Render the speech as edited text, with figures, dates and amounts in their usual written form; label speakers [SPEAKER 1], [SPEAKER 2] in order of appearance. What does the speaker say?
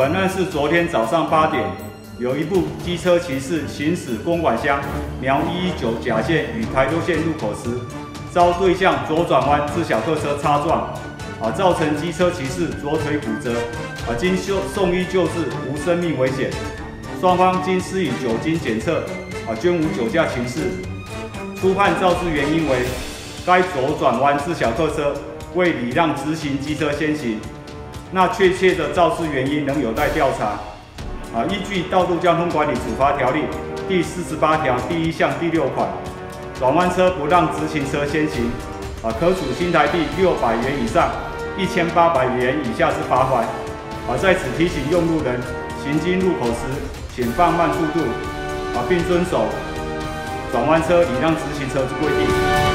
[SPEAKER 1] 本案是昨天早上8点，有一部机车骑士行驶公馆乡苗119甲线与台州线路口时，遭对向左转弯自小客车擦撞，造成机车骑士左腿骨折，经送医救治无生命危险。双方经施以酒精检测，均无酒驾情事。初判肇事原因为该左转弯自小客车未礼让直行机车先行。那确切的肇事原因仍有待调查。依据《道路交通管理处罚条例》第48条第1项第6款，转弯车不让直行车先行，可处新台币600元以上1800元以下之罚款。在此提醒用路人行经路口时，请放慢速度，并遵守转弯车礼让直行车之规定。